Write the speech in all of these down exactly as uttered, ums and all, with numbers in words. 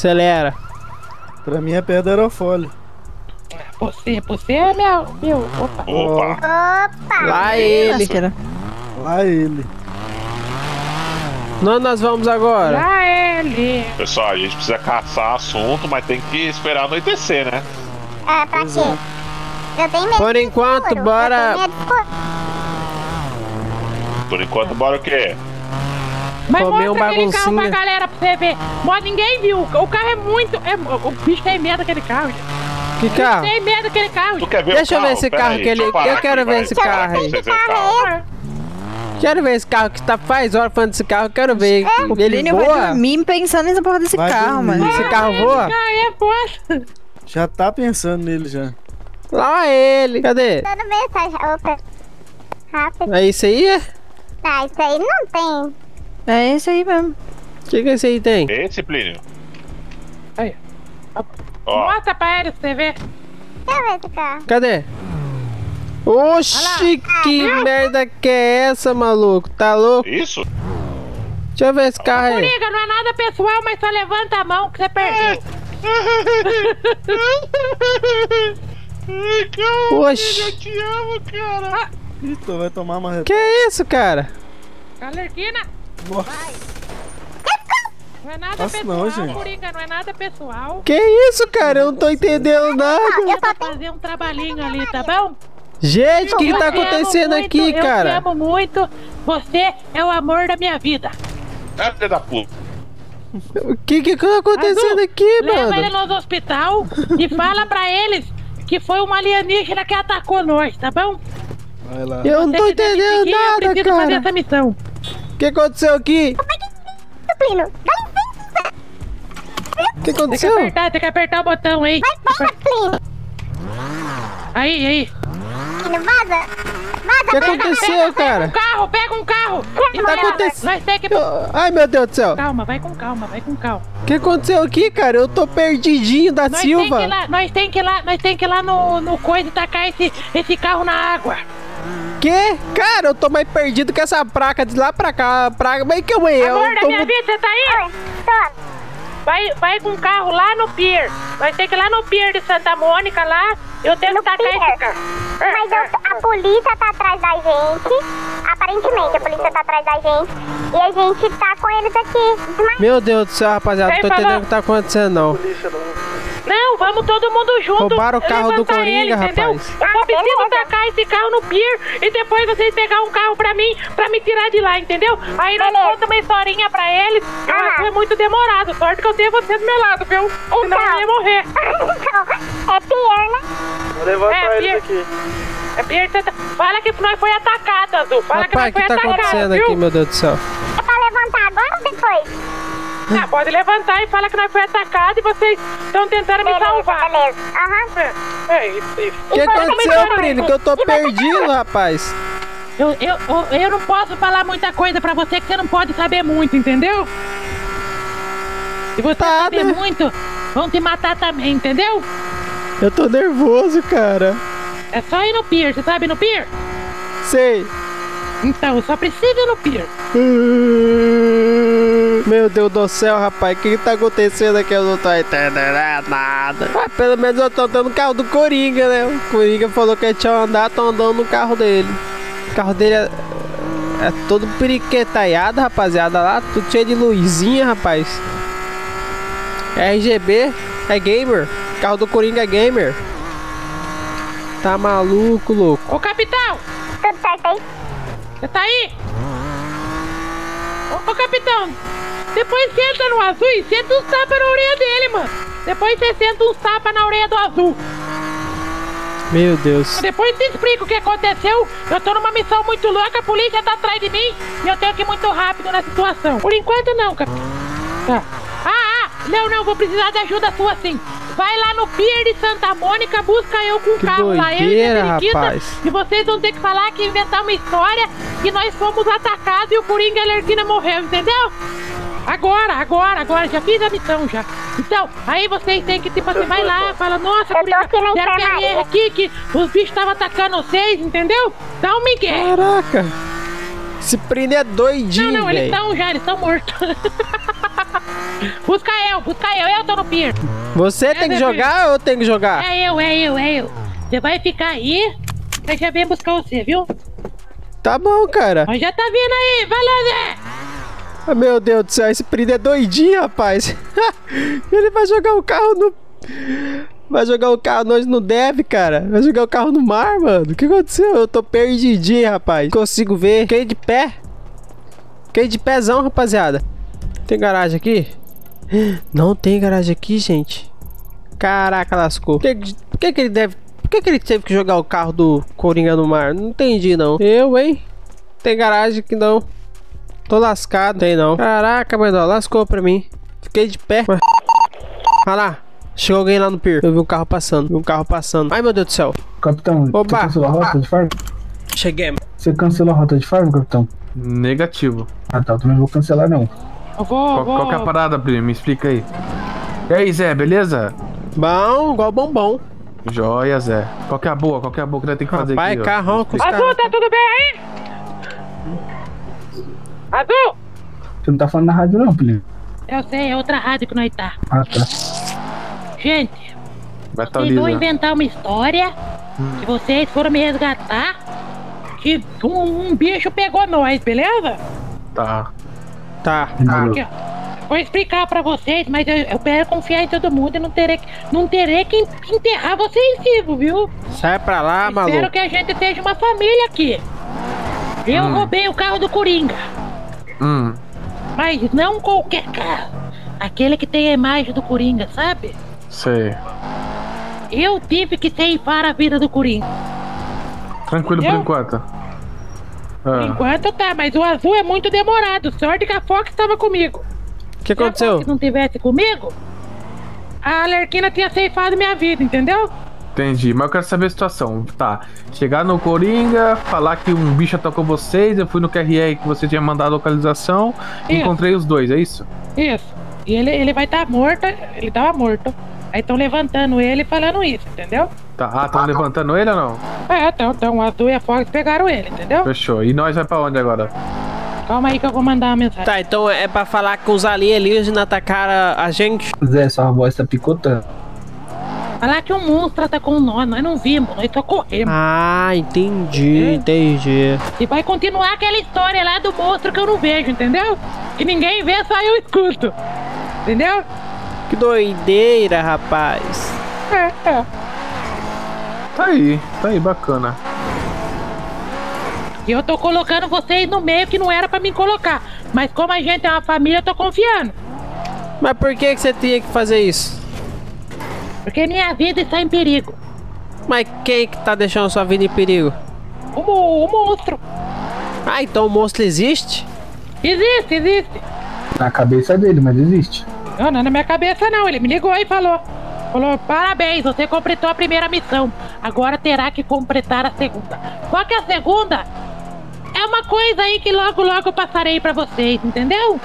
Acelera. Pra mim é pedra aerofólio. Você, você é meu, meu, opa. Opa. Opa. Lá ele. Lá ele. Onde nós vamos agora? Lá ele. Pessoal, a gente precisa caçar assunto, mas tem que esperar anoitecer, né? Ah, pra quê? Eu tenho medo. Por enquanto, escuro. bora. Eu tenho medo escuro. Por enquanto, bora o quê? Mas Comer mostra um aquele carro baguncinha. pra galera pra você ver. Mas ninguém viu. O carro é muito. É, o bicho tem medo daquele carro. Que carro? Tem medo daquele carro. Tu quer ver Deixa o eu carro? ver esse Pera carro aí, que ele- deixa parar eu quero aqui, ver vai. esse carro Pra aí. vocês verem o carro. Quero ver esse carro que tá faz hora falando desse carro. Quero ver. O Ele Plínio vai voa? dormir pensando nessa porra desse Vai carro, dormir. mano. Esse carro voa? Ah, é força. Já tá pensando nele já. Lá ele. Cadê? Dando mensagem. Opa. Rápido. É isso aí? é? Tá, isso aí não tem. É esse aí mesmo. O que que esse aí tem? Esse, Plínio? Aí. Ó, Mostra pra ele pra você ver. Deixa eu ver esse carro. Cadê? Oxi, que merda que é essa, maluco? Tá louco? isso? Deixa eu ver esse carro aí. Coringa, não é nada pessoal, mas só levanta a mão que você perdeu. Ai, calma, Oxi. eu te amo, cara. Ih, tu vai tomar uma Que é isso, cara? Galerquina, Nossa. não é nada Nossa, pessoal, não, gente. Coringa, não é nada pessoal. Que isso, cara? Eu não tô entendendo nada. Eu vou fazer um trabalhinho ali, tá bom? Gente, o que Eu tá te amo acontecendo muito, aqui, Eu te cara? amo muito. Você é o amor da minha vida. É filho da puta. O que que tá acontecendo Azul, aqui, leva ele mano? no hospital e fala pra eles que foi um alienígena que atacou nós, tá bom? Vai lá. Eu não tô Você que deve entendendo seguir, eu nada, preciso fazer cara. essa missão. O que aconteceu aqui? Plínio, O que Tem que aconteceu? apertar, tem que apertar o botão aí. vai, Plínio. Aí, aí. Plínio, vaza. O que Vaza, aconteceu, Um cara? carro, pega um carro. E Tá leva. acontecendo? Nós tem que... Eu- Ai, meu Deus do céu. Calma, vai com calma, vai com calma. O que aconteceu aqui, cara? Eu tô perdidinho da Nós tem que ir Silva. lá, nós tem que ir lá, nós tem que ir lá no, no coisa e tacar esse, esse carro na água. Que? Cara, eu tô mais perdido que essa placa de lá pra cá. Praga, mas que eu eu Amor da tô... minha vida, você tá aí? Tô. Vai, vai com o carro lá no pier. Nós tem que ir lá no pier de Santa Mônica lá. Eu tenho que tacar pier? esse carro. Mas eu- a polícia tá atrás da gente. Aparentemente, a polícia tá atrás da gente. E a gente tá com eles aqui. Mas Meu Deus do céu, rapaziada. Não tô Quem falou? entendendo o que tá acontecendo, não. Não, vamos todo mundo junto. Roubaram o carro do levantar Coringa, ele, entendeu? rapaz. Eu só Ah, preciso beleza. tacar esse carro no pier e depois vocês pegar um carro pra mim, pra me tirar de lá, entendeu? Aí nós Beleza. contamos uma historinha pra eles. Eu Aham. acho que é muito demorado. Sorte que eu tenho você do meu lado, viu? Senão Então. eu ia morrer. então, é pior, né? Vou levantar É, eles Pierre. aqui. É pier, você tá- Fala que nós foi atacado, Azul. Fala Rapaz, que o nós que foi tá atacado, acontecendo viu? aqui, meu Deus do céu? É pra levantar agora ou depois? Ah, pode levantar e fala que nós foi atacado e vocês estão tentando me Beleza, salvar. beleza. Aham. É, é isso, isso. O que você aconteceu, também- Plínio? Que eu tô E você perdido, rapaz. Eu, eu, eu, eu não posso falar muita coisa pra você que você não pode saber muito, entendeu? Se você Tá, saber né? muito, vão te matar também, entendeu? Eu tô nervoso, cara. É só ir no pier, você sabe ir no pier? Sei. Então, só precisa ir no pier. Meu Deus do céu, rapaz. O que que tá acontecendo aqui? Eu não tô entendendo nada. Mas pelo menos eu tô andando no carro do Coringa, né? O Coringa falou que tinha andar, tô andando no carro dele. O carro dele é, é todo periquetaiado, rapaziada. Lá, tudo cheio de luzinha, rapaz. R G B é gamer. O carro do Coringa é gamer. Tá maluco, louco. Ô, capitão! Tudo certo aí? Você tá aí? Ô, ô, capitão, depois senta no azul e senta uns tapas na orelha dele, mano. Depois você senta uns tapas na orelha do azul. Meu Deus. Depois te explico o que aconteceu. Eu tô numa missão muito louca, a polícia tá atrás de mim e eu tenho que ir muito rápido na situação. Por enquanto não, capitão. Tá. Ah, ah, não, não, vou precisar de ajuda sua sim. Vai lá no pier de Santa Mônica, busca eu com o Que carro lá, eu e doideira, a periquita, rapaz. e vocês vão ter que falar que inventar uma história que nós fomos atacados e o Coringa e a Alerquina morreu, entendeu? Agora, agora, agora, já fiz a missão já. Então, aí vocês têm que, tipo assim, vai lá, fala, nossa, Eu tô Coringa, aqui na tem aquele enfermaria. erro aqui que os bichos estavam atacando vocês, entendeu? Dá um migué. Caraca. Esse primo é doidinho, Não, não, eles velho. estão já, eles estão mortos. Busca eu, busca eu, eu tô no pier. Você tem que jogar ou eu tenho que jogar? É eu, é eu, é eu. Você vai ficar aí, eu já venho buscar você, viu? Tá bom, cara. Mas já tá vindo aí, vai lá, Zé. Ah, meu Deus do céu, esse primo é doidinho, rapaz. Ele vai jogar o carro no... Vai jogar o carro nós não deve, cara. Vai jogar o carro no mar, mano. O que aconteceu? Eu tô perdidinho, rapaz. Consigo ver. Fiquei de pé. Fiquei de pezão, rapaziada. Tem garagem aqui? Não tem garagem aqui, gente. Caraca, lascou. Por que, por que que ele deve... Por que que ele teve que jogar o carro do Coringa no mar? Não entendi, não. Eu, hein? Tem garagem aqui, não. Tô lascado. Tem, não. Caraca, mas ó, lascou pra mim. Fiquei de pé. Olha lá. Chegou alguém lá no pier. Eu vi um carro passando. Vi um carro passando. Ai, meu Deus do céu. Capitão, Opa. você cancelou a rota de farm? Cheguei. Você cancelou a rota de farm, capitão? Negativo. Ah, tá. Eu também vou cancelar, não. Eu vou, Qual, vou... qual que é a parada, primo? Me explica aí. E aí, Zé, beleza? Bom, igual bombom. Joia, Zé. Qual que é a boa? Qual que é a boa que nós temos que fazer Rapaz, aqui? ó? carrão com os Azul, caras. tá tudo bem aí? Azul! Você não tá falando na rádio, não, Plínio? Eu sei, é outra rádio que nós tá. Ah, tá. Gente, Vai tá vocês vão lisa. inventar uma história que vocês foram me resgatar, que um, um bicho pegou nós, beleza? Tá. Tá. Demorou. Aqui, ó. Vou explicar pra vocês, mas eu, eu quero confiar em todo mundo e não terei, que- não terei que en- enterrar vocês vivos, viu? Sai pra lá, Espero maluco. que a gente seja uma família aqui. Eu roubei o carro do Coringa, Hum. mas não qualquer carro. Aquele que tem a imagem do Coringa, sabe? Sei. Eu tive que ceifar a vida do Coringa. Tranquilo por Eu? enquanto. Por Ah. enquanto tá, mas o azul é muito demorado. Sorte que a Fox estava comigo. O que Se a aconteceu? Fox não tivesse comigo, a Alerquina tinha ceifado minha vida, entendeu? Entendi, mas eu quero saber a situação. Tá. Chegar no Coringa, falar que um bicho atacou vocês, eu fui no Q R R que você tinha mandado a localização, Isso. encontrei os dois, é isso? Isso. E ele, ele vai estar morto, ele tava morto. Aí estão levantando ele e falando isso, entendeu? Tá. Ah, estão levantando ele ou não? É, então, então o azul e a Fox pegaram ele, entendeu? Fechou. E nós vai pra onde agora? Calma aí que eu vou mandar uma mensagem. Tá, então é pra falar que os alienígenas atacaram a gente. Zé, sua voz tá picotando. Falar que um monstro atacou nós, nós não vimos, nós só corremos. Ah, entendi, É. entendi. E vai continuar aquela história lá do monstro que eu não vejo, entendeu? Que ninguém vê, só eu escuto. Entendeu? Que doideira, rapaz. É, é. Tá aí, tá aí, bacana. E eu tô colocando vocês no meio que não era pra me colocar. Mas como a gente é uma família, eu tô confiando. Mas por que que você tinha que fazer isso? Porque minha vida está em perigo. Mas quem que tá deixando sua vida em perigo? O, mo- o monstro. Ah, então o monstro existe? Existe, existe. Na cabeça dele, mas existe. Não, não é na minha cabeça não. Ele me ligou e falou. Falou, parabéns, você completou a primeira missão. Agora terá que completar a segunda. Só que a segunda é uma coisa aí que logo, logo eu passarei pra vocês, entendeu?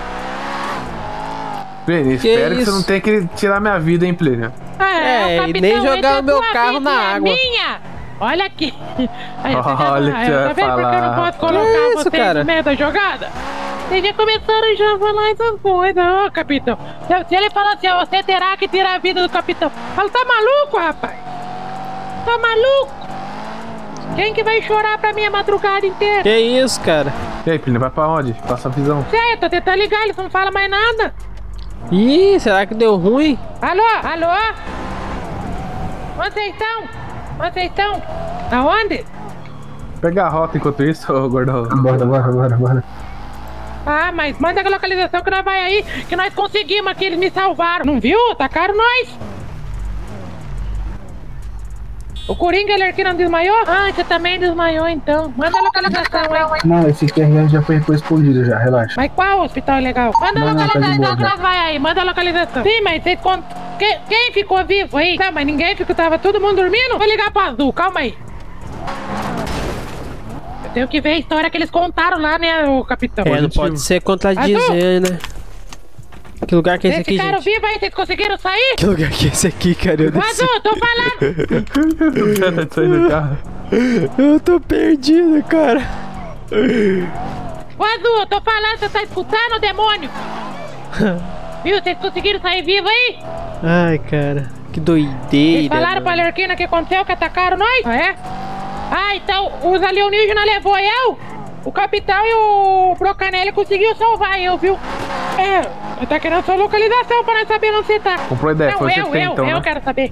Plínio, espero que isso? você não tenha que tirar minha vida, hein, Plínio? É, o e capitão nem jogar entra o meu sua carro vida na e a água. Minha! Olha aqui. Aí, você já- Olha o que aí, você vai tá vendo porque eu não falar. posso colocar Que isso, vocês cara? no meio da jogada? Vocês já começaram já a falar essas coisas, ó, capitão. Se, se ele falar assim, ó, você terá que tirar a vida do capitão. Fala, tá maluco, rapaz? Tá maluco? Quem que vai chorar pra mim a madrugada inteira? Que isso, cara? E aí, Plínio, vai pra onde? Passa a visão. Sei, eu tô tentando ligar, eles não falam mais nada. Ih, será que deu ruim? Alô, alô? Onde vocês estão? Onde vocês estão? Aonde? Pega a rota enquanto isso, ô gordão. Bora, bora, bora, bora. Ah, mas manda a localização que nós vai aí, que nós conseguimos aqui, eles me salvaram. Não viu? Atacaram nós. O Coringa, ele aqui não desmaiou? Ah, você também desmaiou então. Manda a localização aí. Não, esse Q R R já foi respondido já, relaxa. Mas qual hospital legal? Manda a Não, não, tá de localização boa, que já. nós vai aí, manda a localização. Sim, mas vocês contam. Quem, quem ficou vivo aí? Não, mas ninguém ficou, tava todo mundo dormindo? Vou ligar pro Azul, calma aí. Eu tenho que ver a história que eles contaram lá, né, o capitão? É, não Positivo. pode ser contradizer, né? Que lugar que é esse Vocês aqui, ficaram gente? vivos aí? Vocês conseguiram sair? Que lugar que é esse aqui, cara? Eu, não sei. Azul, tô falando. Sai do carro. Eu tô perdido, cara. Ô, Azul, eu tô falando, você tá escutando, demônio? Viu, vocês conseguiram sair vivo aí? Ai, cara, que doideira. Vocês falaram pra mano. Lerquina o que aconteceu, que atacaram nós? Ah, é? Ah, então os alienígenas levou eu, o capitão e o Brocanelli conseguiu salvar eu, viu? É, tá querendo sua localização pra nós saber onde você tá. Comprou ideia, Não, foi você eu, que tem, eu, então, eu né? quero saber.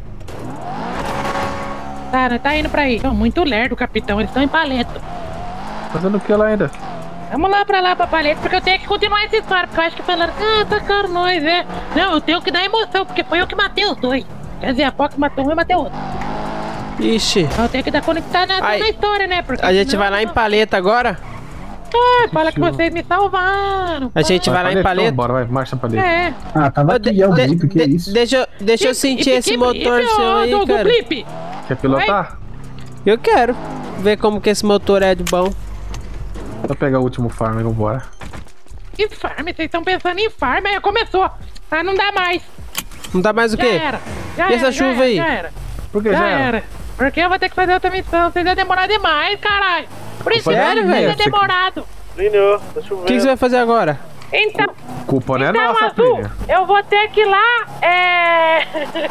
Tá, nós tá indo pra aí. São muito lerdo, capitão, eles estão em paleta. Fazendo o que lá ainda? Vamos lá pra lá, pra paleta, porque eu tenho que continuar essa história, porque eu acho que falaram, ah, atacaram nós, é. Não, eu tenho que dar emoção, porque foi eu que matei os dois. Quer dizer, a Fox matou um e matei outro. Ixi. Eu tenho que dar conectada na, Ai, na história, né? Porque A gente senão- vai lá em paleta agora? Ah, fala que vocês me salvaram. A gente vai lá em Paleta, paleta? então, bora, vai, marcha paleta. É. Ah, tava Ô, aqui, de- é o de- Blip, que é de- isso? Deixa, eu- deixa eu sentir esse motor seu aí, do, do cara. Blip. Quer pilotar? Eu quero ver como que esse motor é de bom. Vou pegar o último farm e vambora. Que farm? Vocês estão pensando em farm? Aí começou. Ah, não dá mais. Não dá mais o Já quê? era. Já E essa era, já chuva era, aí? Já era. Por que Já já era. era? Porque eu vou ter que fazer outra missão. Vocês vão demorar demais, caralho. Por isso que Sério, vocês velho? é demorado. Lineu, tá O chovendo. que, que você vai fazer agora? Então, Culpa não é então nossa, Azul, filha. eu vou ter que ir lá, é...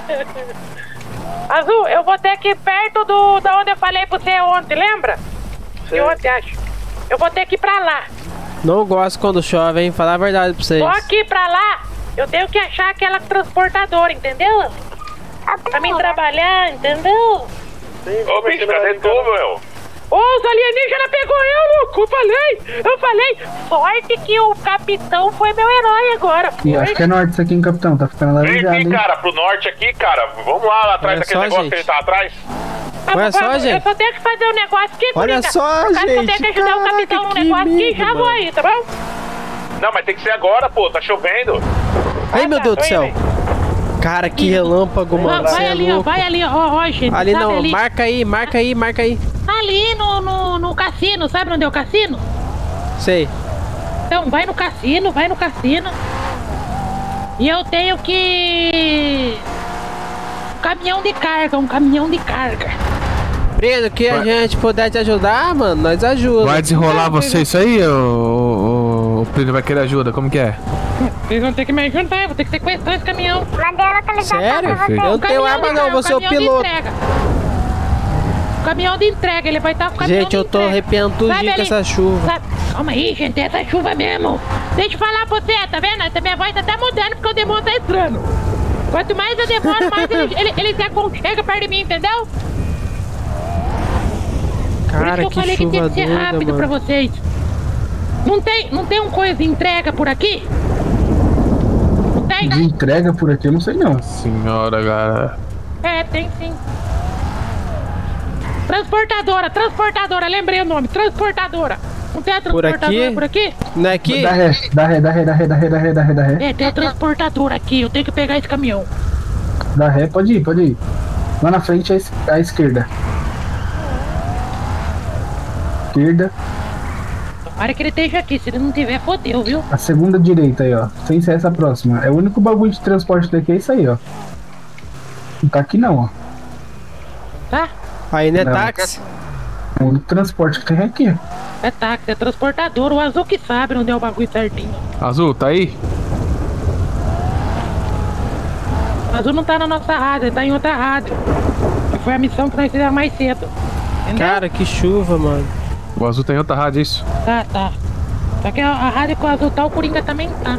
Azul, eu vou ter que ir perto do, da onde eu falei pra você ontem, lembra? De ontem, acho. Eu vou ter que ir pra lá. Não gosto quando chove, hein? Falar a verdade pra vocês. Só que ir pra lá, eu tenho que achar aquela transportadora, entendeu? Pra mim trabalhar, entendeu? Ô, bicho, cadê tu, meu? Ô, os alienígenas pegou eu, louco! Eu falei! Eu falei! Sorte que o capitão foi meu herói agora. E Foi. acho que é norte isso aqui, hein, capitão? Tá ficando Vem laranjado, aqui, hein? cara, pro norte aqui, cara. Vamos lá, lá atrás Olha daquele só, negócio gente. que ele tá atrás. Ah, Olha por só, favor, gente. Eu só tenho que fazer um negócio aqui, Olha Coringa. só, Por causa que eu gente. tenho que ajudar o capitão Caraca, num que negócio aqui, já medo, vou mano. aí, tá bom? Não, mas tem que ser agora, pô. Tá chovendo. Ai, meu tá, Deus do tô céu. indo Cara, que relâmpago, aí. mano. Vai, Você vai é ali, ó, louco. vai ali, ó, ó, gente. Ali sabe não, ali? marca aí, marca aí, marca aí. Ali no, no, no cassino, sabe onde é o cassino? Sei. Então, vai no cassino, vai no cassino. E eu tenho que... Um caminhão de carga, um caminhão de carga. Breno, que a Vai. gente puder te ajudar, mano, nós ajuda. Vai desenrolar você isso aí, ô, ô, ô Plínio vai querer ajuda, como que é? Vocês vão ter que me ajudar, eu vou ter que sequestrar esse caminhão. Mandei a localização Sério? pra você. Eu não tenho Caminhão arma de não, carga, vou ser o caminhão de piloto. entrega. Caminhão de entrega, ele vai estar com o caminhão Gente, de eu tô entrega. arrepiando tudinho Sabe com ali? essa chuva. Sabe- Calma aí, gente, é essa chuva mesmo. Deixa eu falar pra você, tá vendo? Essa minha voz tá até mudando porque o demônio tá entrando. Quanto mais eu demoro, mais ele, ele, ele se aconchega perto de mim, entendeu? Por isso Cara, que eu que falei que tinha chuva que ser doida, rápido pra mano. vocês. Não tem, não tem um coisa de entrega por aqui? Não tem? De entrega por aqui, eu não sei não. Senhora, cara. É, tem sim. Transportadora, transportadora, lembrei o nome, transportadora. Não tem a Por transportadora aqui? por aqui? Não é aqui? Dá ré, dá ré, dá ré, dá ré, dá ré, dá ré, dá ré, dá ré. É, tem a transportadora aqui, eu tenho que pegar esse caminhão. Dá ré, pode ir, pode ir. Lá na frente à, es- à esquerda. Esquerda. Tomara que ele esteja aqui, se ele não tiver, fodeu, viu? A segunda direita aí, ó. Sem ser essa próxima. É o único bagulho de transporte daqui, é isso aí, ó. Não tá aqui não, ó. Tá? Aí não é Não. táxi? É o único transporte que tem aqui. É táxi, é transportadora, o azul que sabe onde é o bagulho certinho. Azul, tá aí? O azul não tá na nossa rádio, ele tá em outra rádio. Que foi a missão que nós fizemos mais cedo. Entendeu? Cara, que chuva, mano. O Azul tem outra rádio, é isso? Tá, tá. Só que a, a rádio com o azul tá, o Coringa também tá.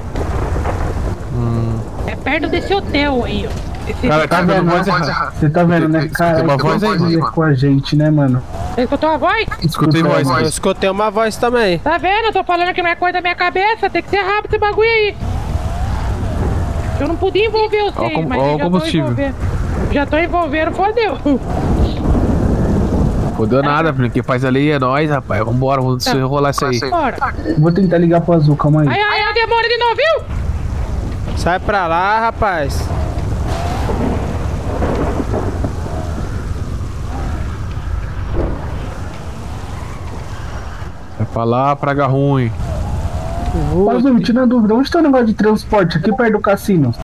É perto desse hotel aí, ó. Esse, Cara, tá vendo voz errada. Você tá vendo, né? Tem- tem Cara, uma que voz aí, dizer mano. com a gente, né, mano? Você escutou a voz? Escutei Escuta, voz, voz. Eu mas... escutei uma voz também. Tá vendo? Eu tô falando que não é coisa da minha cabeça, tem que ser rápido esse bagulho aí. Eu não podia envolver Ó o vocês, com- mas ó o eu já tô combustível. envolvendo. Já tô envolvendo, fodeu. Fodeu nada, Plínio. Quem faz ali é nós, rapaz. Vambora, vamos enrolar isso aí. Bora. Vou tentar ligar pro Azul, calma aí. Aí, aí, aí, demora de novo, viu? Sai pra lá, rapaz. Vai pra lá, praga ruim. Azul, me tira a dúvida, onde tá o negócio de transporte? Aqui perto do cassino.